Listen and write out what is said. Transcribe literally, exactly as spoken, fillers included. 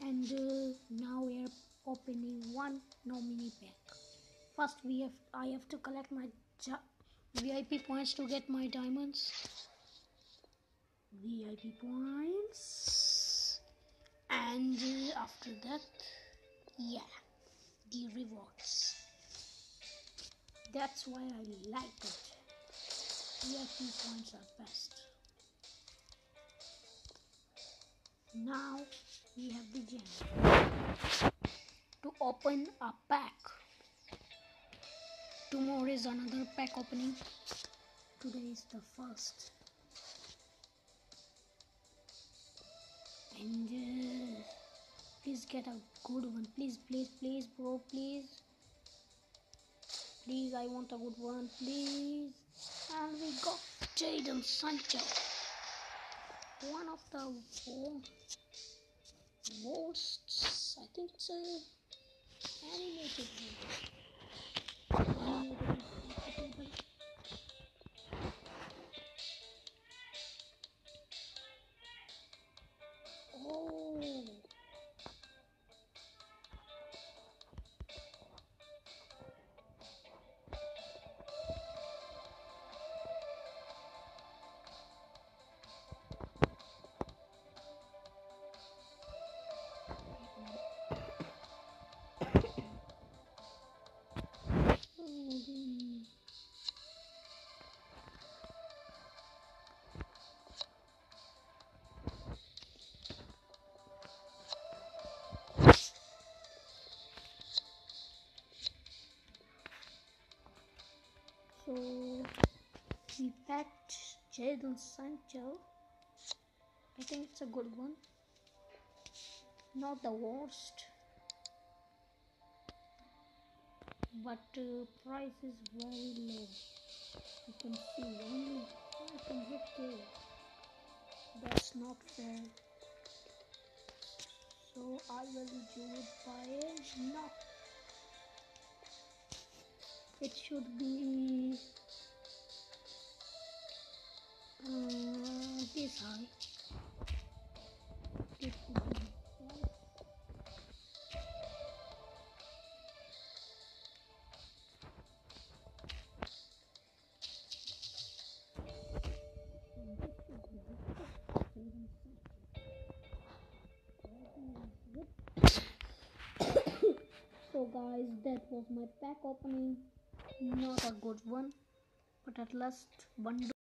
and uh, now we are opening one nominee pack. First we have I have to collect my V I P points to get my diamonds. V I P points, and uh, after that, yeah, the rewards. That's why I like it. V I P points are best. Now we have the gem to open a pack. Tomorrow is another pack opening. Today is the first. And uh, please get a good one. Please, please, please, bro, please. Please, I want a good one, please. And we got Jadon Sancho. One of the worst, I think it's a animated one. Animated one. Oh. So we packed Jadon Sancho. I think it's a good one. Not the worst, but uh, price is very low. You can see only five hundred K. That's not fair. So I will do it by no. It should be uh, this high. It should be So guys, that was my pack opening. Not a good one, but at last one